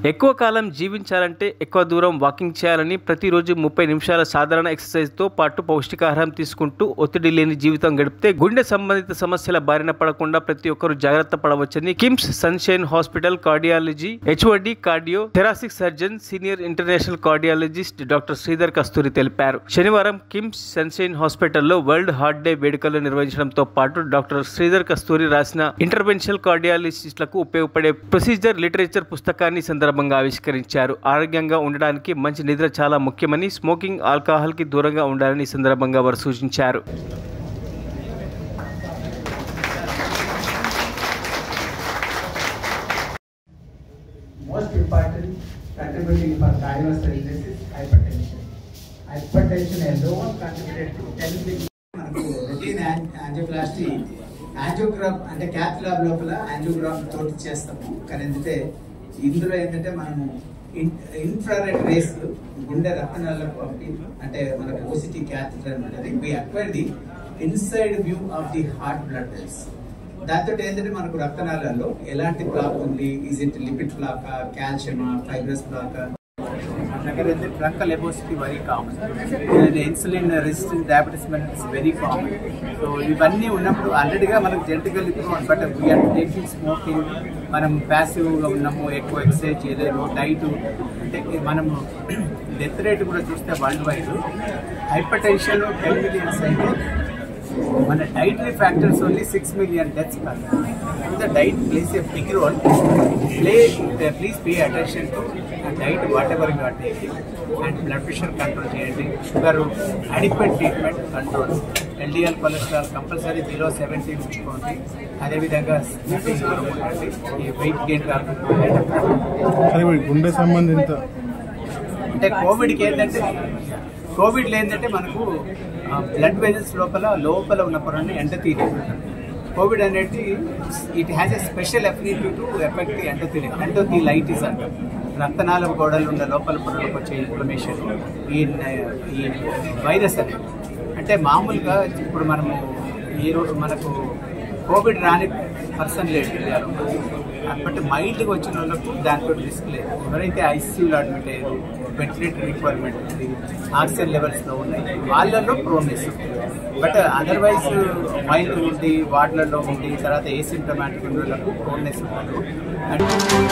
ఎక్కువ కాలం జీవించాలంటే ఎక్కువ దూరం వాకింగ్ చేయాలని, ప్రతిరోజు 30 నిమిషాల సాధారణ ఎక్సర్సైజ్తో పాటు పౌష్టికాహారం తీసుకుంటూ ఒత్తిడి లేని జీవితం గడిపితే గుండె సంబంధిత సమస్యల బారిన పడకుండా ప్రతి ఒక్కరూ జాగ్రత్త పడవచ్చని KIMS Sunshine hospital cardiology HOD cardio thoracic surgeon senior international cardiologist doctor Sridhar Kasturi తెలిపారు. శనివారం కిమ్స్ సన్షైన్ హాస్పిటల్లో వరల్డ్ హార్ట్ డే వేడుకలు నిర్వహించడంతో పాటు డాక్టర్ శ్రీధర్ కస్తూరి రాసిన ఇంటర్వెన్షనల్ కార్డియాలజిస్టులకు ఉపయోగపడే ప్రొసీజర్ లిటరేచర్ పుస్తకాన్ని సందర్భంగా ఆవిష్కరించారు. ఆరోగ్యంగా ఉండడానికి మంచి నిద్ర చాలా ముఖ్యమని, స్మోకింగ్, ఆల్కహాల్ కి దూరంగా ఉండాలని సందర్భంగా వారు సూచించారు. Most important contributing for cardiovascular illness is hypertension. Hypertension alone contributed to 10 billion. మనకు రొటీన్ యాంజియోప్లాస్టీ యాంజియోగ్రామ్ అంటే క్యాత్ ల్యాబ్ లోపల యాంజియోగ్రామ్ తోటి చేస్తాము. కానీ ఏంటంటే ఇందులో ఏంటంటే మనము ఇన్ఫ్రారెడ్ రేస్ గుండె రక్తనాళాలకు పంపి అంటే మనకు ఓసిటీ క్యాథెటర్ అనేది we acquire the inside view of the heart blood vessels. దాంతో ఏంటంటే మనకు రక్తనాళాల్లో ఎలాంటి బ్లాక్ ఉంది, ఈజ్ ఇట్ లిపిడ్ బ్లాక్, కాల్షియమా, fibrous block, truncal obesity very common, insulin resistant diabetes is very common. So ఇవన్నీ ఉన్నప్పుడు ఆల్రెడీగా మనకు genetical improvement, but we are taking smoking, మనం ప్యాసివ్గా ఉన్నాము, ఎక్కువ ఎక్సర్సైజ్ చేయలేము, డైట్ అంటే మనము డెత్ రేట్ కూడా చూస్తే worldwide hypertension 10 millions అయితే మన dietary factors only 6 million deaths కాదు. The diet plays a big role. Please pay attention to diet whatever you are taking and blood pressure control చేయండి, sugar adequate treatment control, LDL cholesterol compulsory below 70 ఉంచుకోండి. అదేవిధంగా దూరం ఉండండి, ఈ weight gain కాకుండా. గుండె సంబంధిత అంటే కోవిడ్లో ఏంటంటే మనకు బ్లడ్ వెజల్స్ లోపల ఉన్న పొరని ఎండోథీలియం. కోవిడ్ అనేది it has a special affinity to affect the endothelium. Endotheliitis అంటారు. రక్తనాళ గోడలు ఉన్న లోపల పొరలకు వచ్చే ఇన్ఫ్లమేషన్ ఈ వైరస్ అనేది. అంటే మామూలుగా ఇప్పుడు మనము మనకు కోవిడ్ రాని పర్సన్ లేదు ఇండియాలో, బట్ మైల్డ్గా వచ్చిన వాళ్ళకు దాంతో రిస్క్ లేదు. ఎవరైతే ఐసీయూలో అడ్మిట్ అయ్యారు, వెంటిలేటర్ రిక్వైర్మెంట్ ఉంది, ఆక్సిజన్ లెవెల్స్లో ఉన్నాయి, వాళ్ళలో ప్రోనెస్. బట్ అదర్వైజ్ మైల్డ్ ఉండి వార్డులలో ఉండి తర్వాత ఏసిమ్టమాటిక్ వాళ్ళకు ప్రోనెస్ ఉన్నారు.